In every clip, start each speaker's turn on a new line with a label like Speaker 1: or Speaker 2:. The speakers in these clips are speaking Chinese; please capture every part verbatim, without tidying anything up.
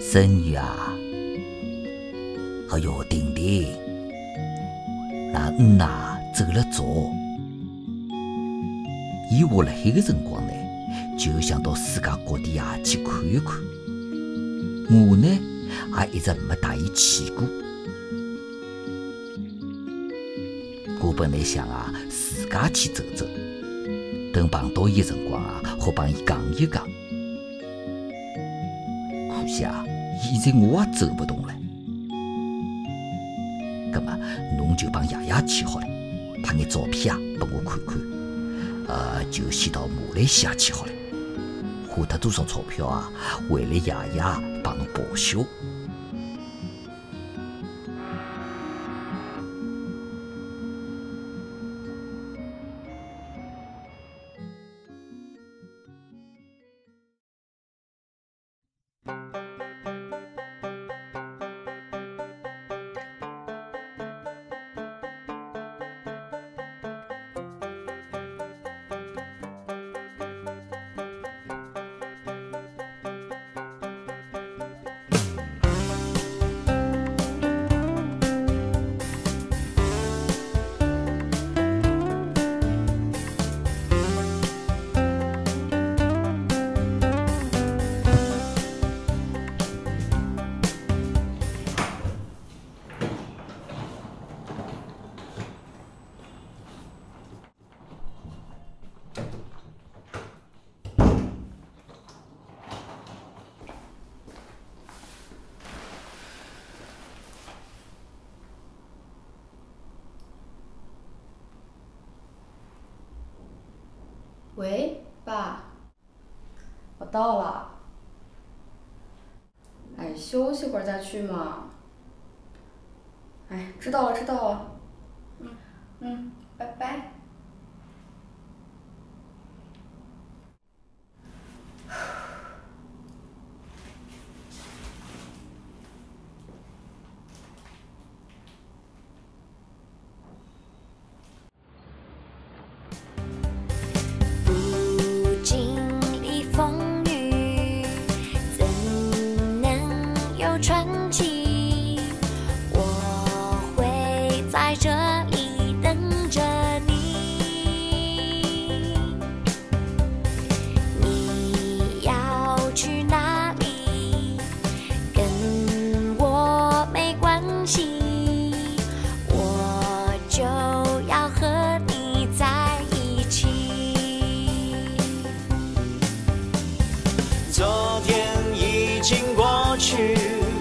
Speaker 1: 孙女啊，哎哟，婷婷，那你呐走了早，以后辣海个辰光呢，就想到世界各地啊去看一看。我呢也一直没带伊去过。我本来想啊，自家去走走，等碰到伊个辰光啊，好帮伊讲一讲。可惜啊，现在我也走不动了。葛么，侬就帮爷爷去好了，拍眼照片啊，拨我看看。呃，就先到马来西亚去好了。花脱多少钞票啊？为了爷爷帮侬报销。
Speaker 2: 喂，爸，我到了。哎，休息会儿再去嘛。哎，知道了，知道了。嗯嗯，拜拜。
Speaker 3: 传奇，我会在这里等着你。你要去哪里，跟我没关系，我就要和你在一起。
Speaker 4: 昨天已经过去。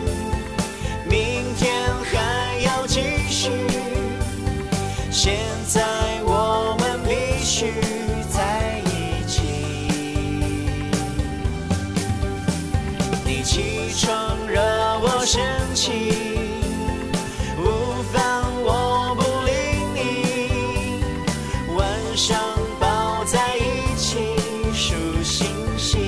Speaker 4: 现在我们必须在一起。你起床惹我生气，午饭我不理你，晚上抱在一起数星星。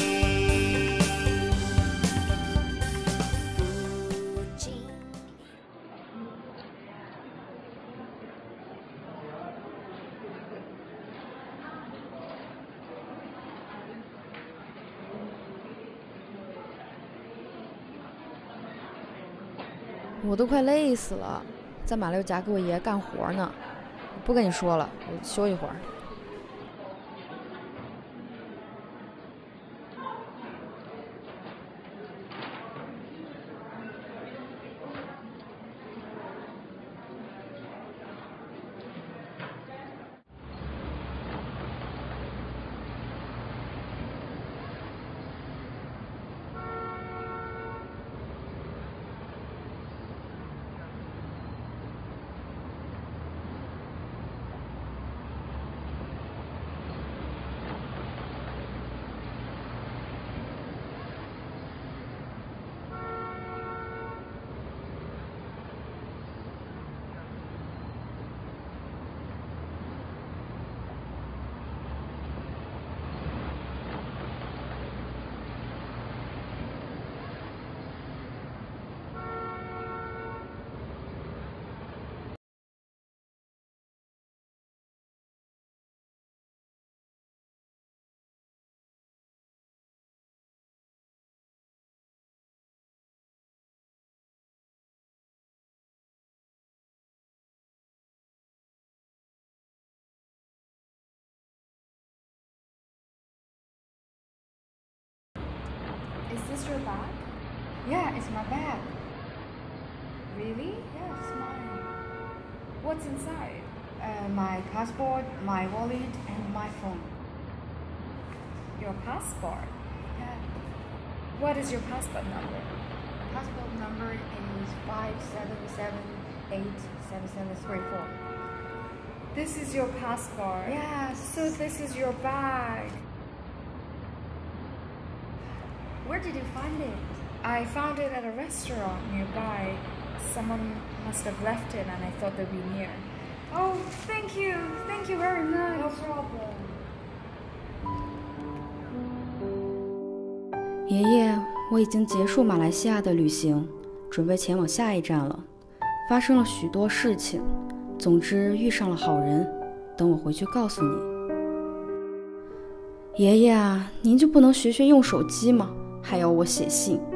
Speaker 2: 我都快累死了，在马六甲给我爷爷干活呢。不跟你说了，我休一会儿。
Speaker 5: this your bag?
Speaker 2: Yeah, it's my bag.
Speaker 5: Really?
Speaker 2: Yeah, it's mine.
Speaker 5: What's inside?
Speaker 2: Uh, my passport, my wallet, and my phone.
Speaker 5: Your passport?
Speaker 2: Yeah.
Speaker 5: What is your passport number?
Speaker 2: Passport number is five seven seven eight seven seven three four.
Speaker 5: This is your passport?
Speaker 2: Yes.
Speaker 5: So this is your bag.
Speaker 2: Where did you find it?
Speaker 5: I found it at a restaurant nearby. Someone must have left it and I thought they'd be near. Oh, thank you. Thank you very much.
Speaker 2: No problem.
Speaker 6: 爷爷，我已经结束马来西亚的旅行，准备前往下一站了。发生了许多事情，总之遇上了好人，等我回去告诉你。爷爷啊，您就不能学学用手机吗？还要我写信？